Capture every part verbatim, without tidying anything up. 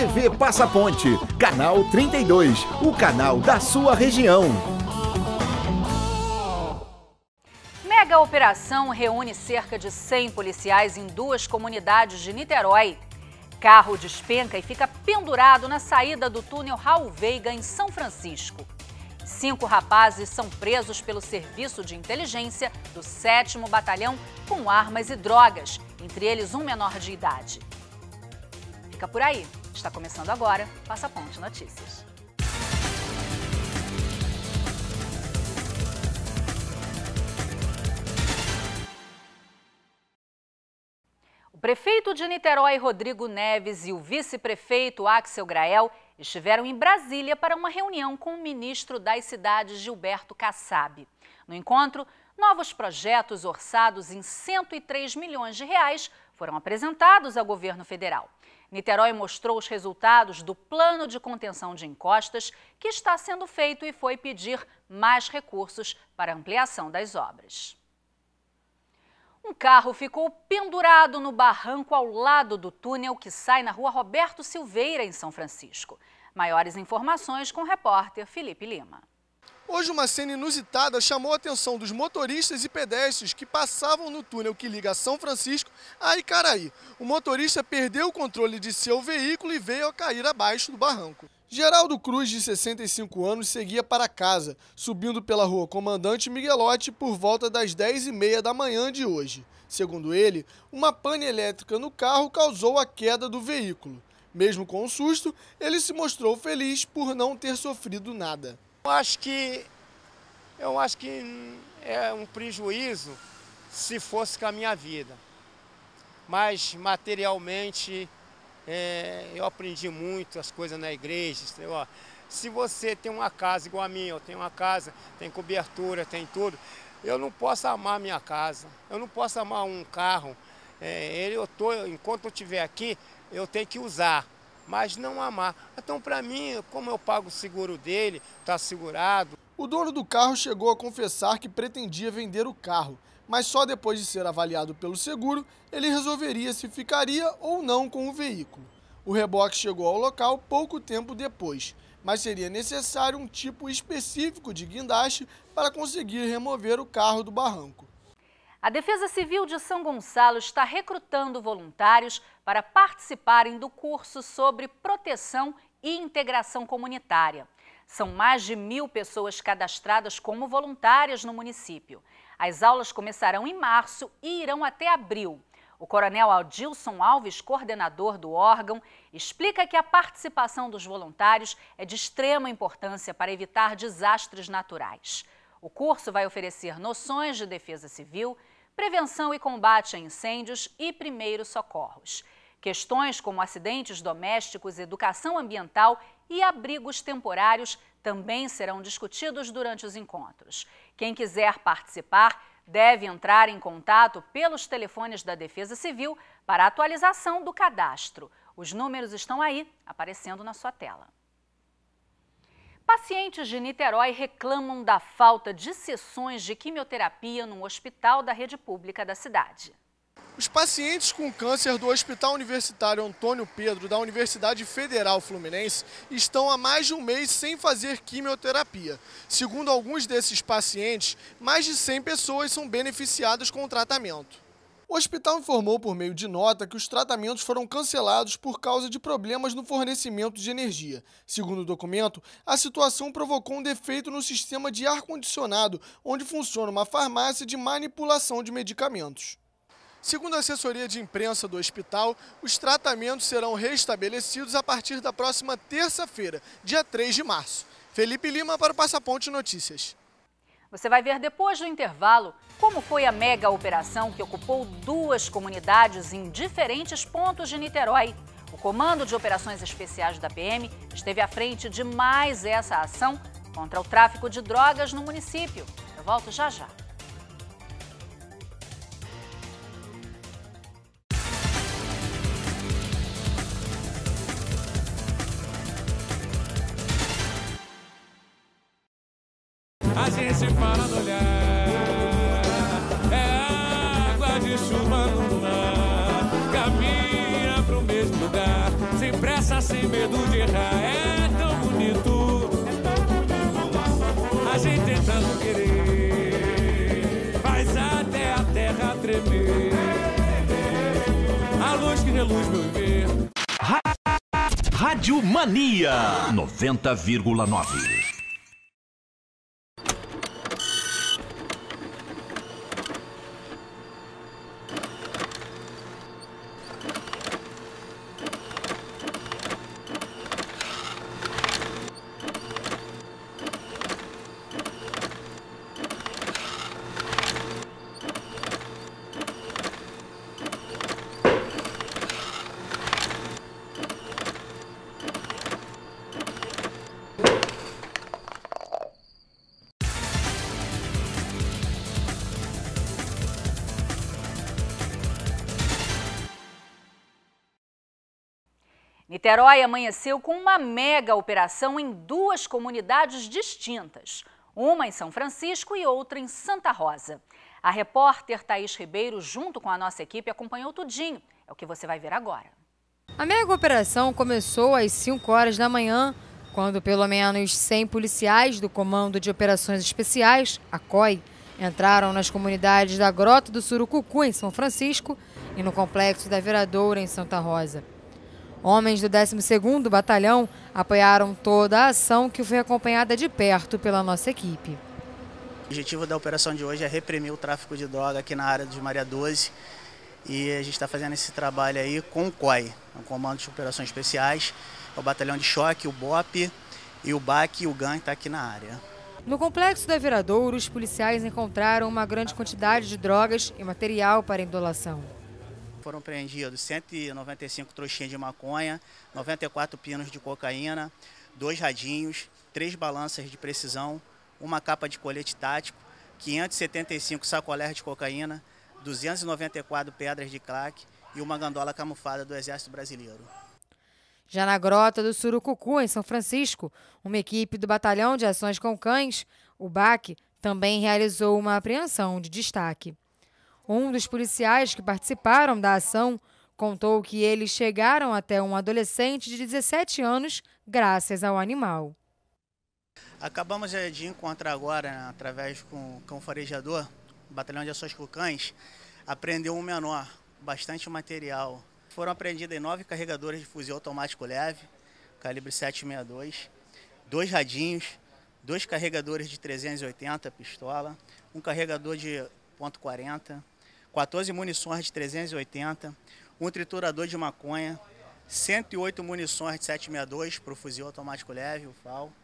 T V Passa Ponte, canal trinta e dois, o canal da sua região. Mega operação reúne cerca de cem policiais em duas comunidades de Niterói. Carro despenca e fica pendurado na saída do túnel Raul Veiga, em São Francisco. Cinco rapazes são presos pelo Serviço de Inteligência do sétimo Batalhão com armas e drogas, entre eles um menor de idade. Fica por aí. Está começando agora Passa Ponte Notícias. O prefeito de Niterói, Rodrigo Neves, e o vice-prefeito Axel Grael estiveram em Brasília para uma reunião com o ministro das Cidades, Gilberto Kassab. No encontro, novos projetos orçados em cento e três milhões de reais foram apresentados ao governo federal. Niterói mostrou os resultados do plano de contenção de encostas que está sendo feito e foi pedir mais recursos para a ampliação das obras. Um carro ficou pendurado no barranco ao lado do túnel que sai na rua Roberto Silveira, em São Francisco. Maiores informações com o repórter Felipe Lima. Hoje uma cena inusitada chamou a atenção dos motoristas e pedestres que passavam no túnel que liga São Francisco a Icaraí. O motorista perdeu o controle de seu veículo e veio a cair abaixo do barranco. Geraldo Cruz, de sessenta e cinco anos, seguia para casa, subindo pela rua Comandante Miguelotti por volta das dez e meia da manhã de hoje. Segundo ele, uma pane elétrica no carro causou a queda do veículo. Mesmo com o susto, ele se mostrou feliz por não ter sofrido nada. Eu acho que, eu acho que é um prejuízo se fosse com a minha vida, mas materialmente é, eu aprendi muito as coisas na igreja. Ó, se você tem uma casa igual a minha, eu tenho uma casa, tem cobertura, tem tudo, eu não posso amar minha casa, eu não posso amar um carro. É, eu tô, enquanto eu estiver aqui, eu tenho que usar, mas não amar. Então, para mim, como eu pago o seguro dele, está segurado. O dono do carro chegou a confessar que pretendia vender o carro, mas só depois de ser avaliado pelo seguro, ele resolveria se ficaria ou não com o veículo. O reboque chegou ao local pouco tempo depois, mas seria necessário um tipo específico de guindaste para conseguir remover o carro do barranco. A Defesa Civil de São Gonçalo está recrutando voluntários para participarem do curso sobre proteção e integração comunitária. São mais de mil pessoas cadastradas como voluntárias no município. As aulas começarão em março e irão até abril. O coronel Adilson Alves, coordenador do órgão, explica que a participação dos voluntários é de extrema importância para evitar desastres naturais. O curso vai oferecer noções de defesa civil, prevenção e combate a incêndios e primeiros socorros. Questões como acidentes domésticos, educação ambiental e abrigos temporários também serão discutidos durante os encontros. Quem quiser participar deve entrar em contato pelos telefones da Defesa Civil para atualização do cadastro. Os números estão aí, aparecendo na sua tela. Pacientes de Niterói reclamam da falta de sessões de quimioterapia no hospital da rede pública da cidade. Os pacientes com câncer do Hospital Universitário Antônio Pedro da Universidade Federal Fluminense estão há mais de um mês sem fazer quimioterapia. Segundo alguns desses pacientes, mais de cem pessoas são beneficiadas com o tratamento. O hospital informou por meio de nota que os tratamentos foram cancelados por causa de problemas no fornecimento de energia. Segundo o documento, a situação provocou um defeito no sistema de ar-condicionado, onde funciona uma farmácia de manipulação de medicamentos. Segundo a assessoria de imprensa do hospital, os tratamentos serão restabelecidos a partir da próxima terça-feira, dia três de março. Felipe Lima para o Passa Ponte Notícias. Você vai ver depois do intervalo como foi a mega operação que ocupou duas comunidades em diferentes pontos de Niterói. O Comando de Operações Especiais da P M esteve à frente de mais essa ação contra o tráfico de drogas no município. Eu volto já já. A gente fala no olhar, é água de chuva no mar, caminha pro mesmo lugar, sem pressa, sem medo de errar é tão bonito. A gente tentando querer faz até a terra tremer. A luz que reluz meu ver. Rádio Mania noventa vírgula nove. Niterói amanheceu com uma mega operação em duas comunidades distintas, uma em São Francisco e outra em Santa Rosa. A repórter Thaís Ribeiro, junto com a nossa equipe, acompanhou tudinho. É o que você vai ver agora. A mega operação começou às cinco horas da manhã, quando pelo menos cem policiais do Comando de Operações Especiais, a C O I, entraram nas comunidades da Grota do Surucucu, em São Francisco, e no Complexo da Viradoura, em Santa Rosa. Homens do décimo segundo Batalhão apoiaram toda a ação, que foi acompanhada de perto pela nossa equipe. O objetivo da operação de hoje é reprimir o tráfico de droga aqui na área de Maria doze. E a gente está fazendo esse trabalho aí com o C O I, o Comando de Operações Especiais, o Batalhão de Choque, o B O P e o B A C e o G A N está aqui na área. No Complexo da Viradouro, os policiais encontraram uma grande quantidade de drogas e material para indolação. Foram apreendidos cento e noventa e cinco trouxinhas de maconha, noventa e quatro pinos de cocaína, dois radinhos, três balanças de precisão, uma capa de colete tático, quinhentos e setenta e cinco sacolés de cocaína, duzentas e noventa e quatro pedras de crack e uma gandola camuflada do Exército Brasileiro. Já na Grota do Surucucu, em São Francisco, uma equipe do Batalhão de Ações com Cães, o B A C, também realizou uma apreensão de destaque. Um dos policiais que participaram da ação contou que eles chegaram até um adolescente de dezessete anos graças ao animal. Acabamos de encontrar agora, né, através com o cão farejador, o Batalhão de Ações com Cães, apreendeu um menor, bastante material. Foram apreendidas nove carregadores de fuzil automático leve, calibre sete sessenta e dois, dois radinhos, dois carregadores de trezentos e oitenta pistola, um carregador de ponto quarenta, quatorze munições de trezentos e oitenta, um triturador de maconha, cento e oito munições de sete sessenta e dois para o fuzil automático leve, o F A L,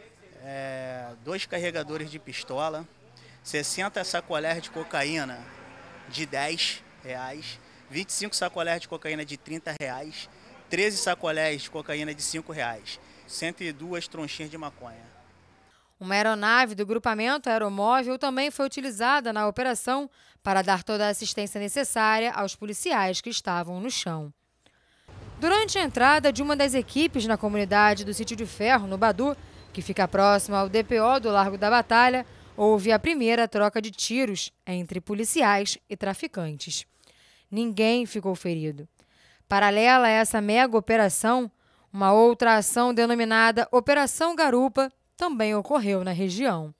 é, dois carregadores de pistola, sessenta sacolés de cocaína de dez reais, vinte e cinco sacolés de cocaína de trinta reais, treze sacolés de cocaína de cinco reais, cento e duas tronchinhas de maconha. Uma aeronave do grupamento aeromóvel também foi utilizada na operação para dar toda a assistência necessária aos policiais que estavam no chão. Durante a entrada de uma das equipes na comunidade do Sítio de Ferro, no Badu, que fica próximo ao D P O do Largo da Batalha, houve a primeira troca de tiros entre policiais e traficantes. Ninguém ficou ferido. Paralela a essa mega operação, uma outra ação denominada Operação Garupa também ocorreu na região.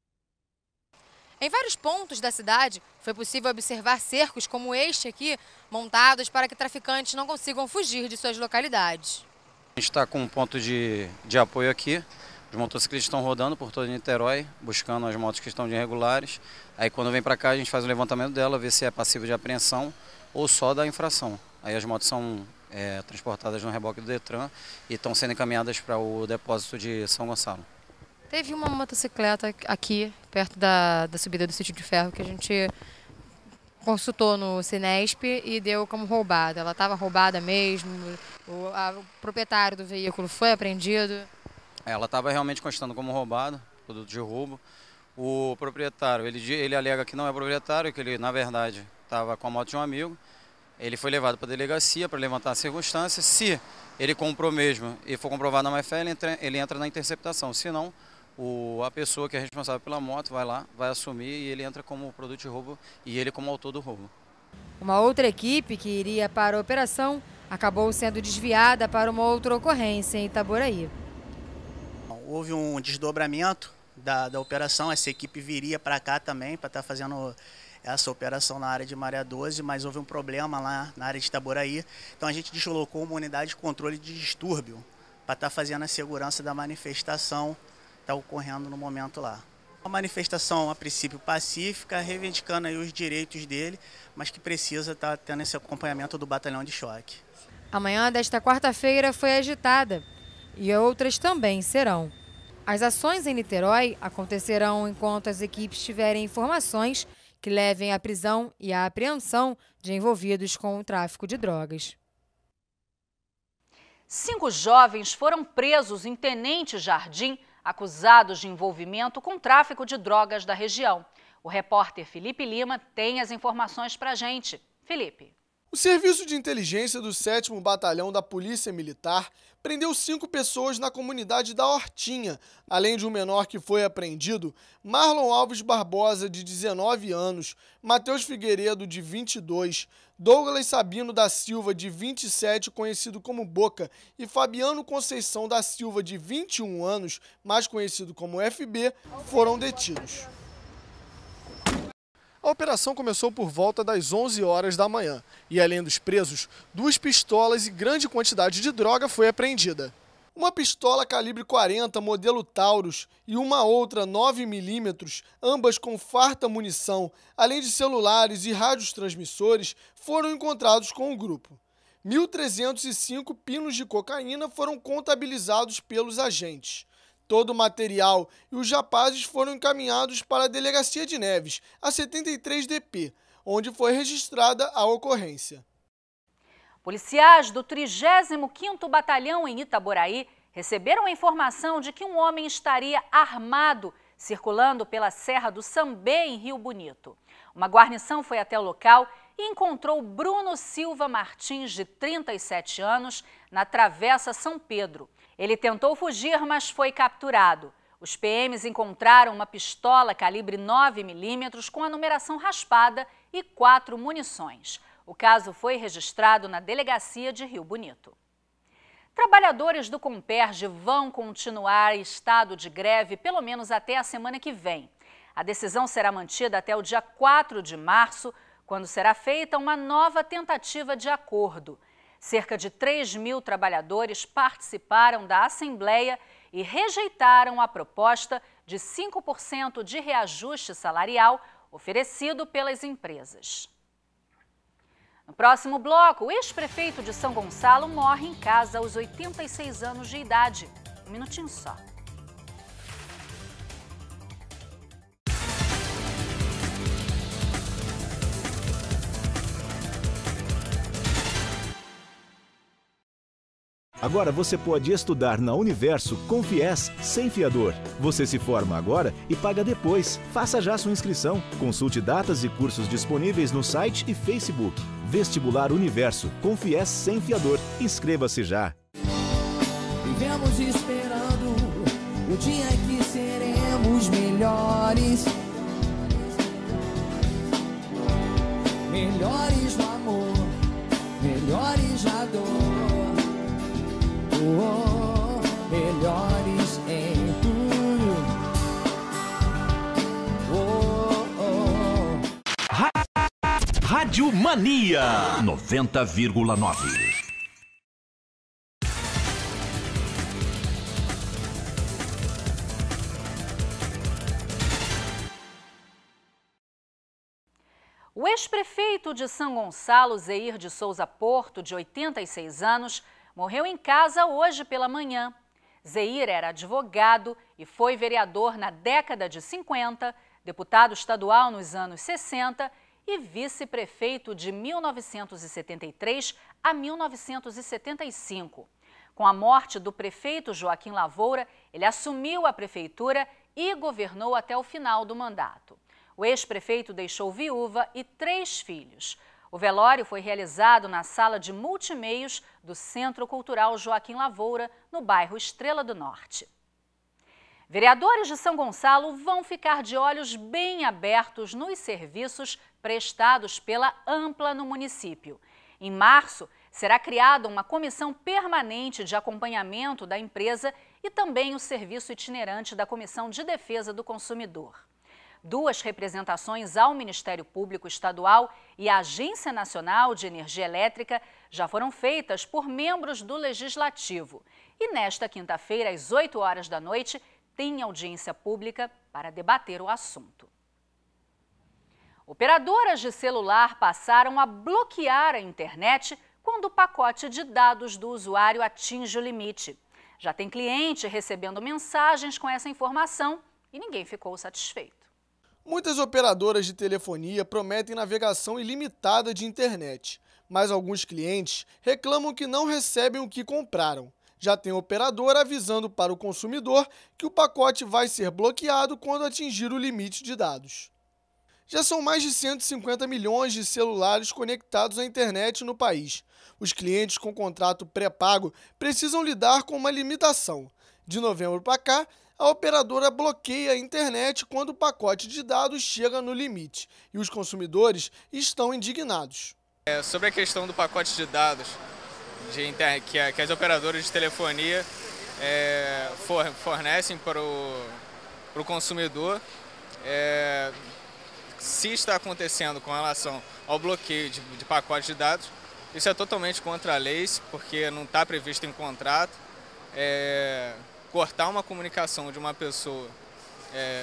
Em vários pontos da cidade, foi possível observar cercos como este aqui, montados para que traficantes não consigam fugir de suas localidades. A gente está com um ponto de, de apoio aqui. Os motociclistas estão rodando por todo Niterói, buscando as motos que estão de irregulares. Aí quando vem para cá a gente faz o levantamento dela, vê se é passível de apreensão ou só da infração. Aí as motos são é, transportadas no reboque do Detran e estão sendo encaminhadas para o depósito de São Gonçalo. Teve uma motocicleta aqui, perto da, da subida do Sítio de Ferro, que a gente consultou no Cinesp e deu como roubada. Ela estava roubada mesmo, o, a, o proprietário do veículo foi apreendido. Ela estava realmente constando como roubada, produto de roubo. O proprietário, ele, ele alega que não é proprietário, que ele, na verdade, estava com a moto de um amigo. Ele foi levado para a delegacia para levantar as circunstâncias. Se ele comprou mesmo e for comprovado na má-fé, ele entra, ele entra na interceptação. Se não, o, a pessoa que é responsável pela moto vai lá, vai assumir e ele entra como produto de roubo e ele como autor do roubo. Uma outra equipe que iria para a operação acabou sendo desviada para uma outra ocorrência em Itaboraí. Houve um desdobramento da, da operação, essa equipe viria para cá também para estar fazendo essa operação na área de Maré doze, mas houve um problema lá na área de Itaboraí. Então a gente deslocou uma unidade de controle de distúrbio para estar fazendo a segurança da manifestação que está ocorrendo no momento lá. Uma manifestação, a princípio, pacífica, reivindicando aí os direitos dele, mas que precisa estar tendo esse acompanhamento do batalhão de choque. A manhã desta quarta-feira foi agitada e outras também serão. As ações em Niterói acontecerão enquanto as equipes tiverem informações que levem à prisão e à apreensão de envolvidos com o tráfico de drogas. Cinco jovens foram presos em Tenente Jardim, acusados de envolvimento com tráfico de drogas da região. O repórter Felipe Lima tem as informações para a gente. Felipe. O Serviço de Inteligência do sétimo Batalhão da Polícia Militar prendeu cinco pessoas na comunidade da Hortinha. Além de um menor que foi apreendido, Marlon Alves Barbosa, de dezenove anos, Matheus Figueiredo, de vinte e dois, Douglas Sabino da Silva, de vinte e sete, conhecido como Boca, e Fabiano Conceição da Silva, de vinte e um anos, mais conhecido como F B, foram detidos. A operação começou por volta das onze horas da manhã e, além dos presos, duas pistolas e grande quantidade de droga foi apreendida. Uma pistola calibre quarenta, modelo Taurus, e uma outra nove milímetros, ambas com farta munição, além de celulares e rádios transmissores, foram encontrados com o grupo. mil trezentos e cinco pinos de cocaína foram contabilizados pelos agentes. Todo o material e os rapazes foram encaminhados para a Delegacia de Neves, a setenta e três D P, onde foi registrada a ocorrência. Policiais do trigésimo quinto Batalhão em Itaboraí receberam a informação de que um homem estaria armado circulando pela Serra do Sambê, em Rio Bonito. Uma guarnição foi até o local e encontrou Bruno Silva Martins, de trinta e sete anos, na Travessa São Pedro. Ele tentou fugir, mas foi capturado. Os P Ms encontraram uma pistola calibre nove milímetros com a numeração raspada e quatro munições. O caso foi registrado na Delegacia de Rio Bonito. Trabalhadores do Comperj vão continuar em estado de greve pelo menos até a semana que vem. A decisão será mantida até o dia quatro de março, quando será feita uma nova tentativa de acordo. Cerca de três mil trabalhadores participaram da Assembleia e rejeitaram a proposta de cinco por cento de reajuste salarial oferecido pelas empresas. No próximo bloco, o ex-prefeito de São Gonçalo morre em casa aos oitenta e seis anos de idade. Um minutinho só. Agora você pode estudar na Universo com FIES sem fiador. Você se forma agora e paga depois. Faça já sua inscrição. Consulte datas e cursos disponíveis no site e Facebook. Vestibular Universo com FIES sem fiador. Inscreva-se já. Vivemos esperando o dia que seremos melhores. Melhores no amor, melhores na dor. Oh, melhores em tudo. Oh, oh. Rádio Mania noventa vírgula nove. O ex-prefeito de São Gonçalo, Zeir de Souza Porto, de oitenta e seis anos, morreu em casa hoje pela manhã. Zeir era advogado e foi vereador na década de cinquenta, deputado estadual nos anos sessenta e vice-prefeito de mil novecentos e setenta e três a mil novecentos e setenta e cinco. Com a morte do prefeito Joaquim Lavoura, ele assumiu a prefeitura e governou até o final do mandato. O ex-prefeito deixou viúva e três filhos. O velório foi realizado na sala de multimeios do Centro Cultural Joaquim Lavoura, no bairro Estrela do Norte. Vereadores de São Gonçalo vão ficar de olhos bem abertos nos serviços prestados pela Ampla no município. Em março, Será criada uma comissão permanente de acompanhamento da empresa e também o serviço itinerante da Comissão de Defesa do Consumidor. Duas representações ao Ministério Público Estadual e à Agência Nacional de Energia Elétrica já foram feitas por membros do Legislativo. E nesta quinta-feira, às oito horas da noite, tem audiência pública para debater o assunto. Operadoras de celular passaram a bloquear a internet quando o pacote de dados do usuário atinge o limite. Já tem cliente recebendo mensagens com essa informação e ninguém ficou satisfeito. Muitas operadoras de telefonia prometem navegação ilimitada de internet, mas alguns clientes reclamam que não recebem o que compraram. Já tem operadora avisando para o consumidor que o pacote vai ser bloqueado quando atingir o limite de dados. Já são mais de cento e cinquenta milhões de celulares conectados à internet no país. Os clientes com contrato pré-pago precisam lidar com uma limitação. De novembro para cá, a operadora bloqueia a internet quando o pacote de dados chega no limite e os consumidores estão indignados. É, sobre a questão do pacote de dados de internet, que, a, que as operadoras de telefonia é, for, fornecem para o, para o consumidor, é, se está acontecendo com relação ao bloqueio de, de pacote de dados, isso é totalmente contra a lei, porque não está previsto em contrato. É, cortar uma comunicação de uma pessoa é,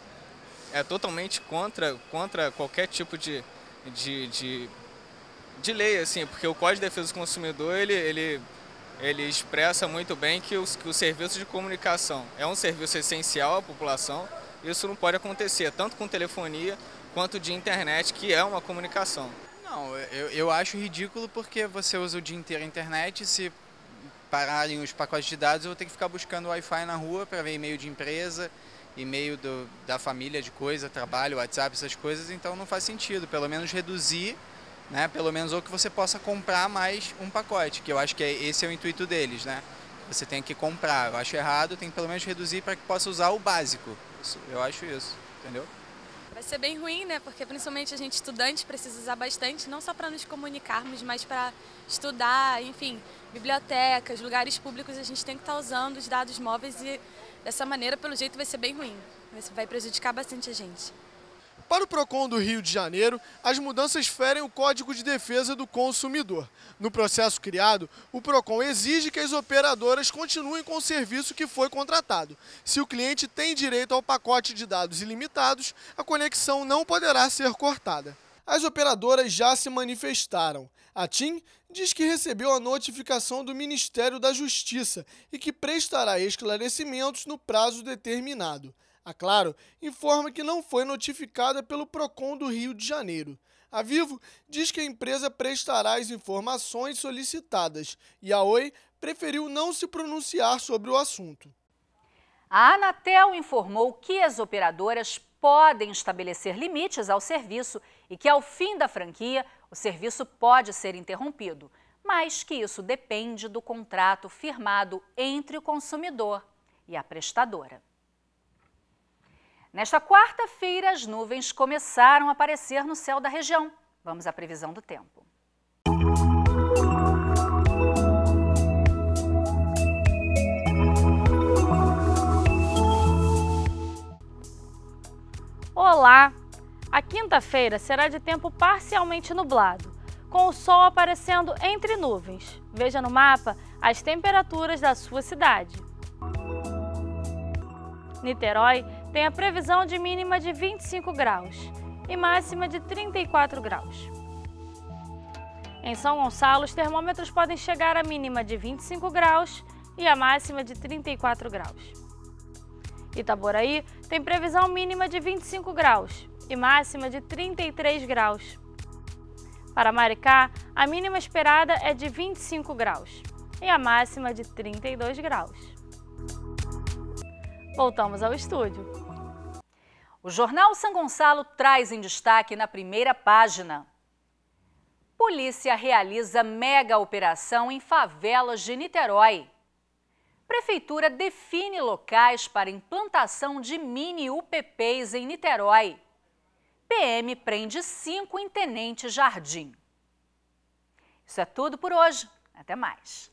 é totalmente contra, contra qualquer tipo de, de, de, de lei, assim, porque o Código de Defesa do Consumidor ele, ele, ele expressa muito bem que, os, que o serviço de comunicação é um serviço essencial à população. Isso não pode acontecer, tanto com telefonia quanto de internet, que é uma comunicação. Não, eu, eu acho ridículo porque você usa o dia inteiro a internet, se pararem os pacotes de dados eu vou ter que ficar buscando Wi-Fi na rua para ver e-mail de empresa, e-mail do, da família de coisa, trabalho, WhatsApp, essas coisas, então não faz sentido, pelo menos reduzir, né, pelo menos ou que você possa comprar mais um pacote, que eu acho que é, esse é o intuito deles, né? Você tem que comprar, eu acho errado, tem que pelo menos reduzir para que possa usar o básico, eu acho isso, entendeu? Vai ser bem ruim, né? Porque principalmente a gente estudante precisa usar bastante, não só para nos comunicarmos, mas para estudar, enfim, bibliotecas, lugares públicos, a gente tem que estar usando os dados móveis e dessa maneira, pelo jeito, vai ser bem ruim. Vai prejudicar bastante a gente. Para o Procon do Rio de Janeiro, as mudanças ferem o Código de Defesa do Consumidor. No processo criado, o Procon exige que as operadoras continuem com o serviço que foi contratado. Se o cliente tem direito ao pacote de dados ilimitados, a conexão não poderá ser cortada. As operadoras já se manifestaram. A TIM diz que recebeu a notificação do Ministério da Justiça e que prestará esclarecimentos no prazo determinado. A Claro informa que não foi notificada pelo Procon do Rio de Janeiro. A Vivo diz que a empresa prestará as informações solicitadas e a Oi preferiu não se pronunciar sobre o assunto. A Anatel informou que as operadoras podem estabelecer limites ao serviço e que, ao fim da franquia, o serviço pode ser interrompido, mas que isso depende do contrato firmado entre o consumidor e a prestadora. Nesta quarta-feira, as nuvens começaram a aparecer no céu da região. Vamos à previsão do tempo. Olá! A quinta-feira será de tempo parcialmente nublado, com o sol aparecendo entre nuvens. Veja no mapa as temperaturas da sua cidade. Niterói tem a previsão de mínima de vinte e cinco graus e máxima de trinta e quatro graus. Em São Gonçalo, os termômetros podem chegar à mínima de vinte e cinco graus e a máxima de trinta e quatro graus. Itaboraí tem previsão mínima de vinte e cinco graus e máxima de trinta e três graus. Para Maricá, a mínima esperada é de vinte e cinco graus e a máxima de trinta e dois graus. Voltamos ao estúdio. O jornal São Gonçalo traz em destaque na primeira página. Polícia realiza mega operação em favelas de Niterói. Prefeitura define locais para implantação de mini U P Ps em Niterói. P M prende cinco em Tenente Jardim. Isso é tudo por hoje. Até mais.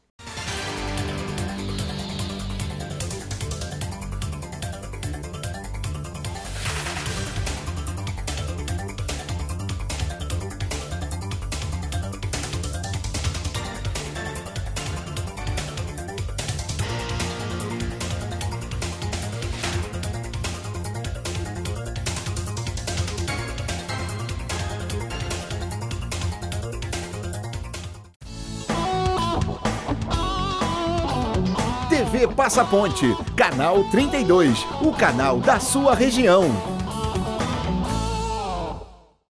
T V Passaponte, canal trinta e dois, o canal da sua região.